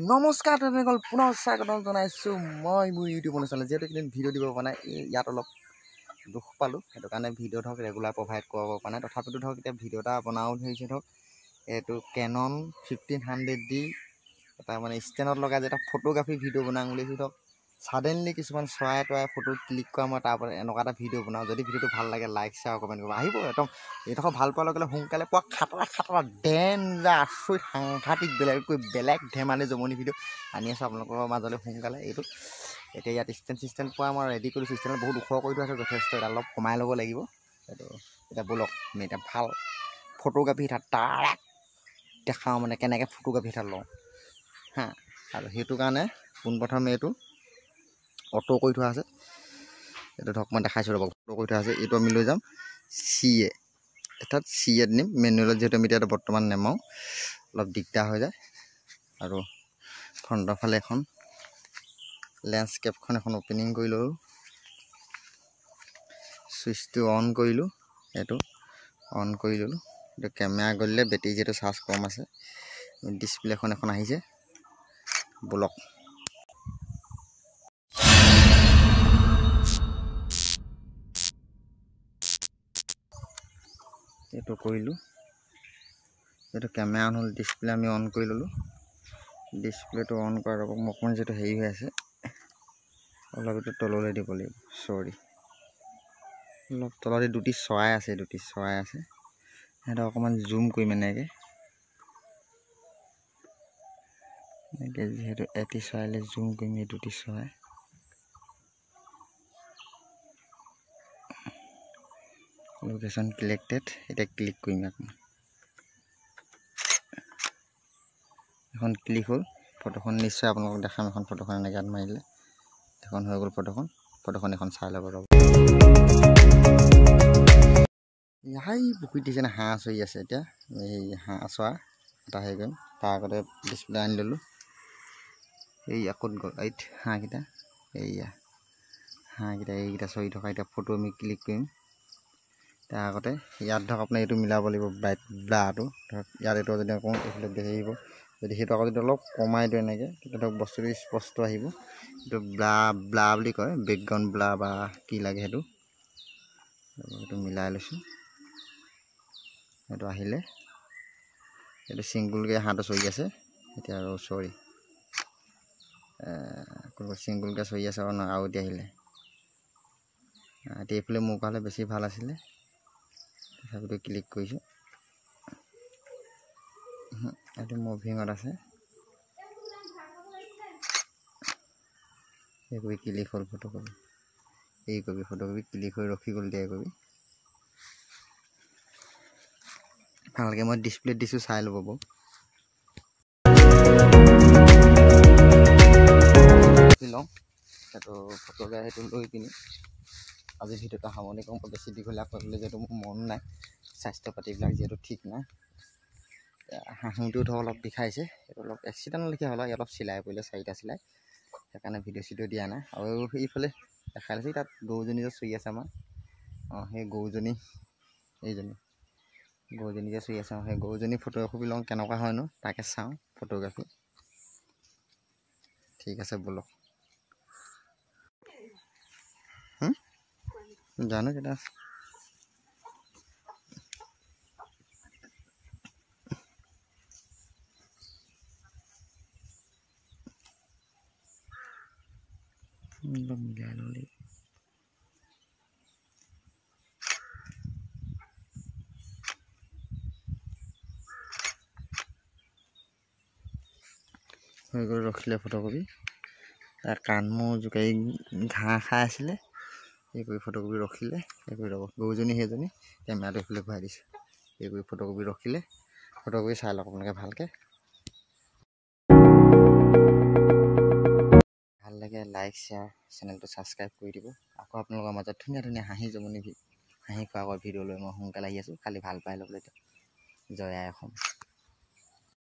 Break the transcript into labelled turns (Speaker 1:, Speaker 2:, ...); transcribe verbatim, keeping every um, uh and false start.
Speaker 1: নমস্কাৰ তেনেকল পুনৰ স্বাগতম জনাইছো মই মোৰ ইউটিউব চেনেল যেহেতু কিদিন ভিডিঅ' দিব পৰা নাই ইয়াত অলপ দুখ পালোঁ সেইটো কাৰণে ভিডিঅ' ধৰক ৰেগুলাৰ প্ৰভাইড কৰিব পৰা নাই তথাপিতো ধৰক এতিয়া ভিডিঅ' এটা বনাও ধৰিছে ধৰক এইটো কেনন ফিফটিন হাণ্ড্ৰেড ডি এটা মানে ষ্টেণ্ডত লগাই যে এটা ফটোগ্ৰাফী ভিডিঅ' বনাওঁ বুলি ধৰক ছাডেনলি কিছুমান চৰাই তৰাই ফটো ক্লিক কৰা মই তাৰপৰা এনেকুৱা এটা ভিডিঅ' বনাওঁ যদি ভিডিঅ'টো ভাল লাগে লাইক শ্বেয়াৰ কমেণ্ট কৰিব আহিব একদম এইডোখৰ ভাল পোৱাৰ লগে লগে সোনকালে পোৱা খাতৰা খাতৰা ডেঞ্জাৰ আচৰিত সাংঘাতিক বেলেগকৈ বেলেগ ধেমালি জমনি ভিডিঅ' আনি আছোঁ আপোনালোকৰ মাজলৈ সোনকালে এইটো এতিয়া ইয়াত ষ্টেণ্ড চিষ্টেণ্ড পোৱা মই ৰেডি কৰিছোঁ ষ্টেণ্ডত বহুত ওখ কৰি থোৱা আছে যথেষ্ট এটা অলপ কমাই ল'ব লাগিব এইটো এতিয়া ব'লক আমি এতিয়া ভাল ফটোগ্ৰাফী এটা তাৰ দেখাওঁ মানে কেনেকৈ ফটোগ্ৰাফী এটা লওঁ হা আৰু সেইটো কাৰণে পোনপ্ৰথমে এইটো অটো কৰি থোৱা আছে এইটো ধৰক মই দেখাইছোঁ ৰ'ব অটো কৰি থোৱা আছে এইটো আমি লৈ যাম চি এ এটাত চি এত নিম মেনুৱেলত যিহেতু আমি এতিয়া বৰ্তমান নেমাওঁ অলপ দিগদাৰ হৈ যায় আৰু ফ্ৰণ্টৰ ফালে এখন লেণ্ডস্কেপখন এখন অপেনিং কৰি ল'লোঁ ছুইচটো অন কৰিলোঁ এইটো অন কৰি ল'লোঁ এইটো কেমেৰা গ'লে বেটেৰী যিহেতু চাৰ্জ কম আছে ডিছপ্লেখন এখন আহিছে ব'লক এইটো কৰিলোঁ এইটো কেমেৰা অন হ'ল ডিছপ্লে আমি অন কৰি ল'লোঁ ডিছপ্লেটো অন কৰাৰ ৰ'ব মোক অকণমান যিহেতু হেৰি হৈ আছে অলপ এইটো তললৈ দিব লাগিব চৰি অলপ তলতে দুটি চৰাই আছে দুটি চৰাই আছে সিহঁতক অকণমান জুম কৰিম এনেকৈ এনেকৈ যিহেতু এটি চৰাইলৈ জুম কৰিম এই দুটি চৰাই লোকেশ্যন চিলেক্টেড এতিয়া ক্লিক কৰিম অকণমান এখন ক্লিক হ'ল ফটোখন নিশ্চয় আপোনালোকক দেখাম এখন ফটোখন এনেকৈ ইয়াত মাৰিলে এখন হৈ গ'ল ফটোখন ফটোখন এখন চাই ল'ব ৰ'ব হাই পুখুৰীত দিছে নে হাঁহ চৰি আছে এতিয়া এই হাঁহ চৰা এটা হেৰি কৰিম তাৰ আগতে ডিছপ্লে আনি ল'লোঁ এই ক'ত গ'ল এইত হাঁহকেইটা এইয়া হাঁহকেইটা এইকেইটা চৰি থকা এতিয়া ফটো আমি ক্লিক কৰিম তাৰ আগতে ইয়াত ধৰক আপোনাৰ এইটো মিলাব লাগিব ব্ৰাইট ব্লাটো ধৰক ইয়াত এইটো যদি কওঁ এইফালে দেখি আহিব যদি সেইটো আকৌ যদি অলপ কমাই দিওঁ এনেকৈ তেতিয়া ধৰক বস্তুটো স্পষ্ট আহিব এইটো ব্লা ব্লা বুলি কয় বেকগ্ৰাউণ্ড ব্লা বা কি লাগে সেইটো সেইটো মিলাই লৈছোঁ সেইটো আহিলে এইটো চিংগুলকৈ হাঁহটো চৰি আছে এতিয়া আৰু চৰি কোনোবা চিংগুলকৈ চৰি আছে আৰু নহয় আৰু এতিয়া আহিলে এতিয়া এইফালে মোৰ হ'লে বেছি ভাল আছিলে তথাপিতো ক্লিক কৰিছোঁ এইটো মুভিঙত আছে এই কৰি ক্লিক হ'ল ফটোকপি এই কপি ফটোকপি ক্লিক হৈ ৰখি গ'ল দিয়া কপি ভালকৈ মই ডিছপ্লেত দিছোঁ চাই ল'ব বাৰু লওঁ সেইটো ফটোকে সেইটো লৈ পিনি আজি ভিডিঅ'টো সামৰণি কৰোঁ বেছি দীঘলীয়া কৰিবলৈ যিহেতু মোৰ মন নাই স্বাস্থ্য পাতিবিলাক যিহেতু ঠিক নাই হাঁহিটো ধৰক অলপ বিষাইছে এইটো অলপ এক্সিডেণ্ট লেখীয়া হ'ল অলপ চিলাই পৰিলে চাৰিটা চিলাই সেইকাৰণে ভিডিঅ' চিডিঅ' দিয়া নাই আৰু এইফালে দেখাই লৈছোঁ তাত গৰুজনী যে চৰি আছে আমাৰ অঁ সেই গৰুজনী এইজনী গৰুজনী যে চৰি আছে সেই গৰুজনী ফটো একপি লওঁ কেনেকুৱা হয়নো তাকে চাওঁ ফটোগ্ৰাফী ঠিক আছে ব'লক জানো কেইটা আছে মিলাই ল'লে হৈ গ'ল ৰখিলে ফটোকপি তাৰ কাণ মোৰ জোকাৰি ঘাঁহ খাই আছিলে এই কৰি ফটোকপি ৰখিলে এই কৰি ৰ'ব গৰুজনী সেইজনী কেমেৰাটো এইফালে ঘূৰাই দিছোঁ এই কৰি ফটোকপি ৰখিলে ফটোকপি চাই লওক আপোনালোকে ভালকৈ ভাল লাগে লাইক শ্বেয়াৰ চেনেলটো ছাবস্ক্ৰাইব কৰি দিব আকৌ আপোনালোকৰ মাজত ধুনীয়া ধুনীয়া হাঁহি জমনি হাঁহি খোৱা ভিডিঅ' লৈ মই সোনকালে আহি আছোঁ খালি ভাল পাই ল'বলৈ জয় আই অসম।